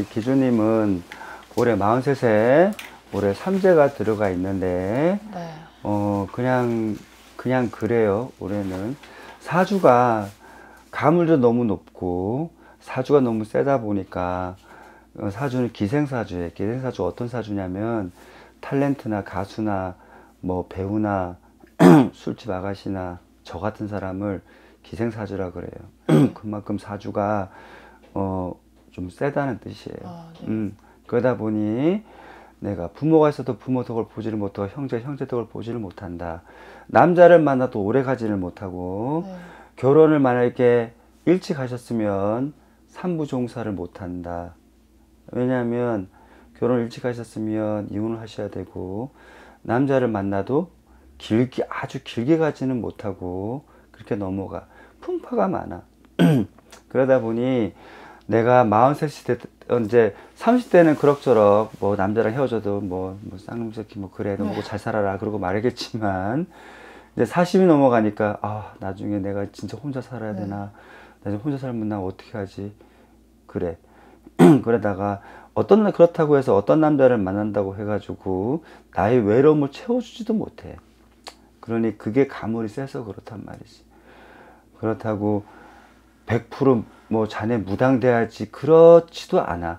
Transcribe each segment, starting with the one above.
우리 기주님은 올해 43세, 올해 삼재가 들어가 있는데, 네. 그냥 그래요. 올해는 사주가 가물도 너무 높고 사주가 너무 세다 보니까 사주는 기생사주예요. 기생사주 어떤 사주냐면 탤런트나 가수나 뭐 배우나 술집 아가씨나 저 같은 사람을 기생사주라 그래요. 그만큼 사주가 좀 세다는 뜻이에요. 아, 네. 그러다 보니 내가 부모가 있어도 부모 덕을 보지를 못하고 형제 덕을 보지를 못한다. 남자를 만나도 오래 가지를 못하고 네. 결혼을 만약에 일찍 하셨으면 산부종사를 못한다. 왜냐하면 결혼을 일찍 하셨으면 이혼을 하셔야 되고 남자를 만나도 아주 길게 가지는 못하고 그렇게 넘어가. 풍파가 많아. 그러다 보니 내가 43세 이제 30대는 그럭저럭 뭐 남자랑 헤어져도 뭐 쌍놈새끼 뭐 그래 너 보고 잘 살아라 그러고 말하겠지만 이제 40이 넘어가니까 아 나중에 내가 진짜 혼자 살아야 되나 나중에 혼자 살면 나 어떻게 하지 그래 그러다가 그렇다고 해서 어떤 남자를 만난다고 해가지고 나의 외로움을 채워주지도 못해. 그러니 그게 가물이 세서 그렇단 말이지. 그렇다고 100%뭐 자네 무당돼야지 그렇지도 않아.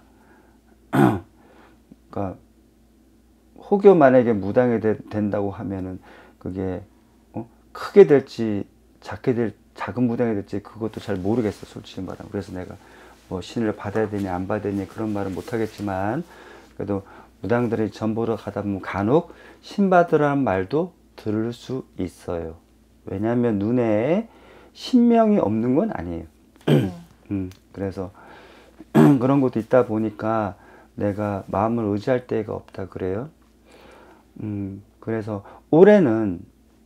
그러니까 혹여 만약에 무당이 된다고 하면은 그게 크게 될지 작은 무당이 될지 그것도 잘 모르겠어 솔직히 말하면. 그래서 내가 뭐 신을 받아야 되냐 안 받아야 되냐 그런 말은 못 하겠지만 그래도 무당들이 전 보러 가다 보면 간혹 신 받으라는 말도 들을 수 있어요. 왜냐하면 눈에 신명이 없는 건 아니에요. 그래서 그런 것도 있다 보니까 내가 마음을 의지할 데가 없다 그래요. 그래서 올해는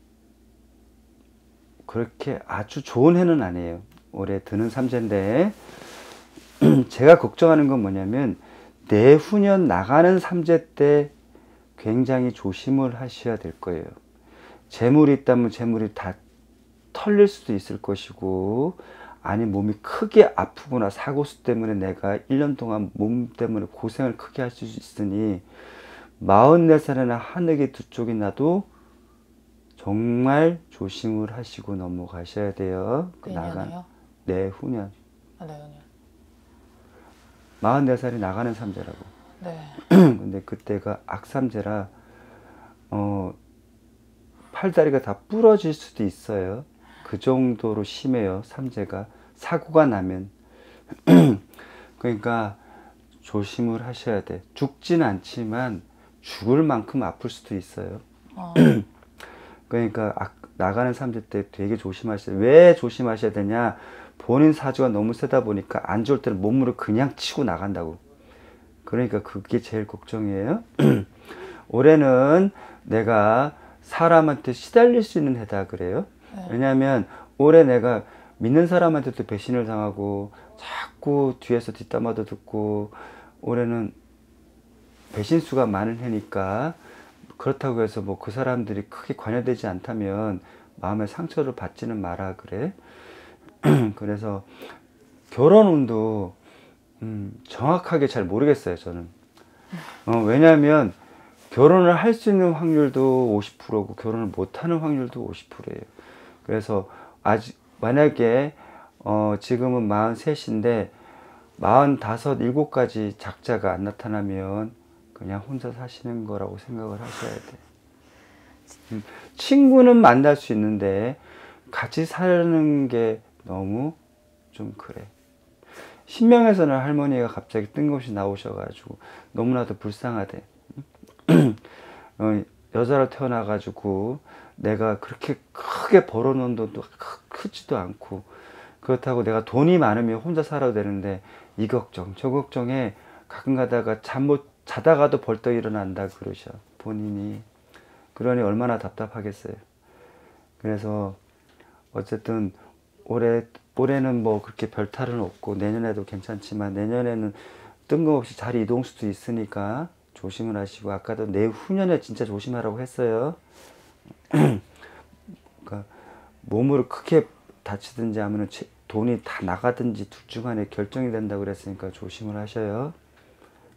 그렇게 아주 좋은 해는 아니에요. 올해 드는 삼재인데 제가 걱정하는 건 뭐냐면 내후년 나가는 삼재 때 굉장히 조심을 하셔야 될 거예요. 재물이 있다면 재물이 다 털릴 수도 있을 것이고 아니 몸이 크게 아프거나 사고수 때문에 내가 1년 동안 몸 때문에 고생을 크게 할 수 있으니 44살이나 하늘이 두 쪽이 나도 정말 조심을 하시고 넘어가셔야 돼요. 내년에요? 내후년. 아, 내년이요. 44살이 나가는 삼재라고. 네. 근데 그때가 악삼재라 팔다리가 다 부러질 수도 있어요. 그 정도로 심해요. 삼재가. 사고가 나면. 그러니까 조심을 하셔야 돼. 죽진 않지만 죽을 만큼 아플 수도 있어요. 그러니까 나가는 삼재 때 되게 조심하셔야 돼요. 왜 조심하셔야 되냐? 본인 사주가 너무 세다 보니까 안 좋을 때는 몸으로 그냥 치고 나간다고. 그러니까 그게 제일 걱정이에요. 올해는 내가 사람한테 시달릴 수 있는 해다 그래요. 왜냐하면 올해 내가 믿는 사람한테도 배신을 당하고 자꾸 뒤에서 뒷담화도 듣고 올해는 배신수가 많은 해니까 그렇다고 해서 뭐 그 사람들이 크게 관여되지 않다면 마음의 상처를 받지는 마라 그래. 그래서 결혼운도 정확하게 잘 모르겠어요 저는. 왜냐하면 결혼을 할 수 있는 확률도 50%고 결혼을 못하는 확률도 50%예요. 그래서 아직 만약에 지금은 43인데 45, 7까지 작자가 안 나타나면 그냥 혼자 사시는 거라고 생각을 하셔야 돼. 친구는 만날 수 있는데 같이 사는 게 너무 좀 그래. 신명에서는 할머니가 갑자기 뜬금없이 나오셔가지고 너무나도 불쌍하대. 여자로 태어나가지고 내가 그렇게 크게 벌어놓은 돈도 크지도 않고 그렇다고 내가 돈이 많으면 혼자 살아도 되는데 이 걱정 저 걱정에 가끔 가다가 잠 못 자다가도 벌떡 일어난다 그러셔 본인이. 그러니 얼마나 답답하겠어요. 그래서 어쨌든 올해는 뭐 그렇게 별탈은 없고 내년에도 괜찮지만 내년에는 뜬금없이 자리 이동 수도 있으니까 조심을 하시고 아까도 내후년에 진짜 조심하라고 했어요. 그러니까 몸으로 크게 다치든지 하면 돈이 다 나가든지 둘 중 하나에 결정이 된다고 그랬으니까 조심을 하셔요.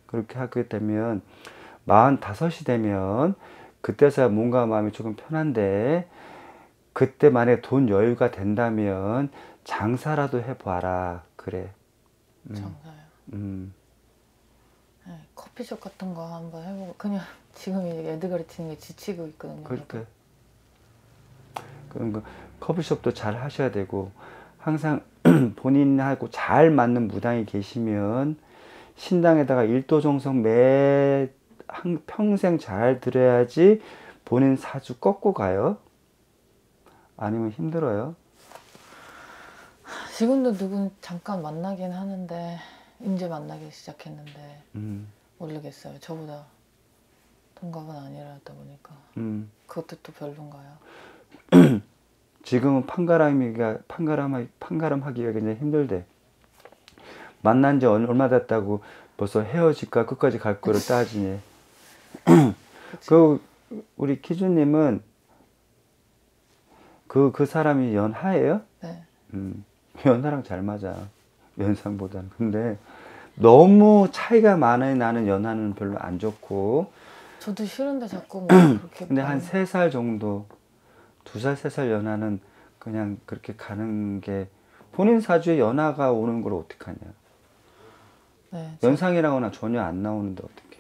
그렇게 하게 되면 45이 되면 그때서야 몸과 마음이 조금 편한데 그때 만약에 돈 여유가 된다면 장사라도 해봐라. 그래. 장사요. 음. 네, 커피숍 같은 거 한번 해보고 그냥 지금 이제 애들 가르치는 게 지치고 있거든요. 그러니까 그런 거 커피숍도 잘 하셔야 되고 항상 본인하고 잘 맞는 무당이 계시면 신당에다가 일도정성 평생 잘 들어야지 본인 사주 꺾고 가요. 아니면 힘들어요. 지금도 누군 잠깐 만나긴 하는데 이제 만나기 시작했는데 모르겠어요. 저보다 동갑은 아니라다 보니까 그것도 또 별론가요? 지금은 판가름하기가 굉장히 힘들대. 만난 지 얼마 됐다고 벌써 헤어질까 끝까지 갈 거를 따지니. 그 우리 키주님은 그 사람이 연하예요? 네. 연하랑 잘 맞아. 연상보다는. 근데 너무 차이가 많이 나는 연하는 별로 안 좋고. 저도 싫은데 자꾸 뭐 그렇게. 근데 한 3살 정도, 2살, 3살 연하는 그냥 그렇게 가는 게 본인 사주에 연하가 오는 걸 어떡하냐. 네, 연상이라거나 전혀 안 나오는데 어떡해.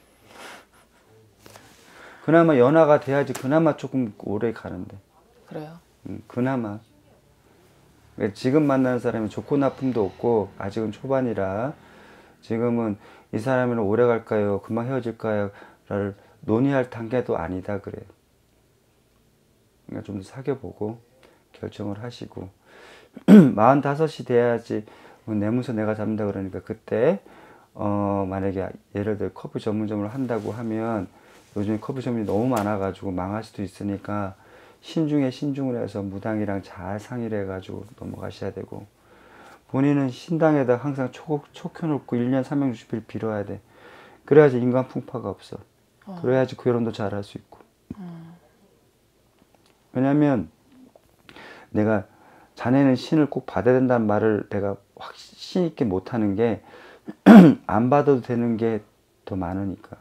그나마 연하가 돼야지 그나마 조금 오래 가는데. 그래요? 그나마. 지금 만나는 사람이 좋고 나쁨도 없고 아직은 초반이라 지금은 이 사람이랑 오래 갈까요? 금방 헤어질까요? 를 논의할 단계도 아니다 그래요. 그러니까 좀 더 사귀어보고 결정을 하시고 45이 돼야지 내문서 내가 잡는다 그러니까 그때 만약에 예를 들어 커피 전문점을 한다고 하면 요즘에 커피 전문점이 너무 많아가지고 망할 수도 있으니까 신중에 신중을 해서 무당이랑 잘 상의를 해가지고 넘어가셔야 되고 본인은 신당에다 항상 초 켜놓고 1년 360일 빌어야 돼. 그래야지 인간 풍파가 없어. 그래야지 결혼도 잘 할 수 있고. 왜냐면 내가 자네는 신을 꼭 받아야 된다는 말을 내가 확신 있게 못하는 게 안 받아도 되는 게 더 많으니까.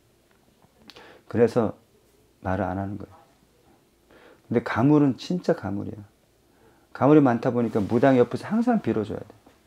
그래서 말을 안 하는 거야. 근데 가물은 진짜 가물이야. 가물이 많다 보니까 무당 옆에서 항상 빌어줘야 돼.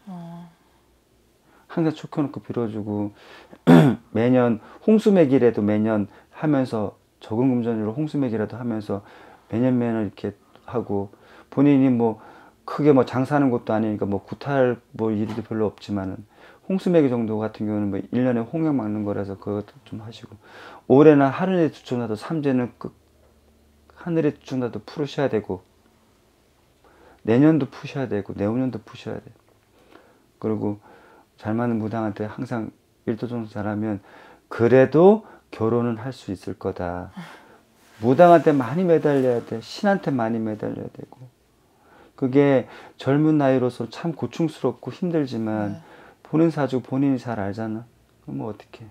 항상 촉혀놓고 빌어주고 매년 홍수맥이라도 매년 하면서 적응금전으로 홍수맥이라도 하면서 매년 이렇게 하고 본인이 뭐 크게 뭐 장사하는 것도 아니니까 뭐 구탈 뭐 일도 별로 없지만은 홍수맥이 정도 같은 경우는 뭐 1년에 홍역 막는 거라서 그것도 좀 하시고 올해는 하늘에 두청나도 삼재는 하늘에 두청나도 풀으셔야 되고 내년도 푸셔야 되고 내후년도 푸셔야 돼. 그리고 잘 맞는 무당한테 항상 일도정성 잘하면 그래도 결혼은 할 수 있을 거다. 무당한테 많이 매달려야 돼. 신한테 많이 매달려야 되고. 그게 젊은 나이로서 참 고충스럽고 힘들지만 본인 사주 본인이 잘 알잖아. 그럼 뭐 어떡해.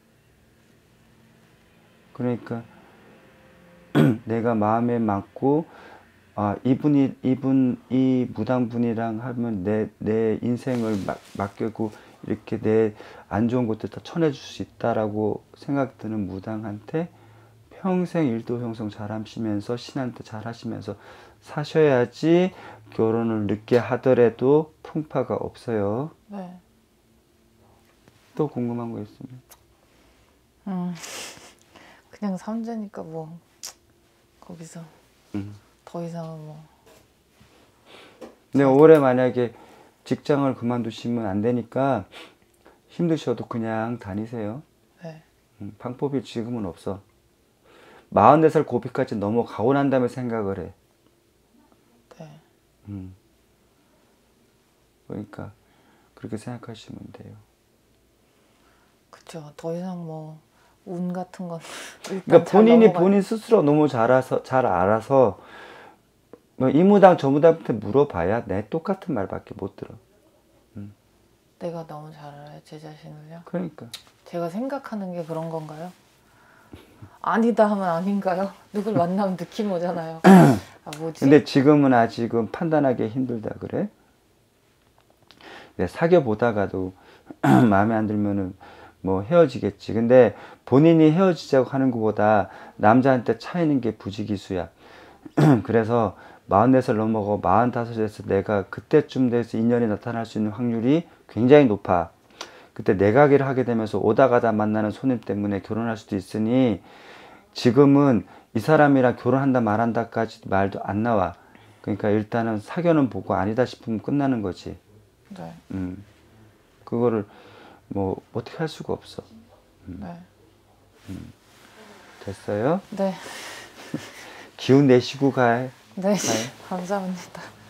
그러니까 내가 마음에 맞고 이 무당분이랑 하면 내 인생을 맡기고 이렇게 내 안 좋은 것들 다 쳐내줄 수 있다라고 생각 드는 무당한테 평생 일도 형성 잘 하시면서 신한테 잘 하시면서 사셔야지 결혼을 늦게 하더라도 풍파가 없어요. 네. 또 궁금한 거 있으면? 그냥 삼재니까 뭐 거기서 더 이상은 뭐. 근데 올해 만약에 직장을 그만두시면 안 되니까 힘드셔도 그냥 다니세요. 네. 방법이 지금은 없어. 44살 고비까지 넘어가고 난 다음에 생각을 해. 네. 그러니까 그렇게 생각하시면 돼요. 그쵸. 더 이상 뭐 운 같은 건 그러니까 본인 스스로 너무 잘 알아서 뭐 이 무당 저 무당한테 물어봐야 내 똑같은 말밖에 못 들어. 내가 너무 잘 알아요, 제 자신을요? 그러니까. 제가 생각하는 게 그런 건가요? 아니다 하면 아닌가요? 누굴 만나면 느낌 오잖아요. 뭐지? 근데 지금은 아직은 판단하기 힘들다 그래? 사귀어 보다가도 마음에 안 들면은 뭐 헤어지겠지. 근데 본인이 헤어지자고 하는 것보다 남자한테 차이는 게 부지기수야. 그래서 44살 넘어가고 45에서 내가 그때쯤 돼서 인연이 나타날 수 있는 확률이 굉장히 높아. 그때 내가기를 하게 되면서 오다 가다 만나는 손님 때문에 결혼할 수도 있으니 지금은 이 사람이랑 결혼한다 말한다까지 말도 안 나와. 그러니까 일단은 사귀어는 보고 아니다 싶으면 끝나는 거지. 네. 그거를 뭐 어떻게 할 수가 없어. 네. 됐어요? 네. 기운 내쉬고 가요. 네. 감사합니다.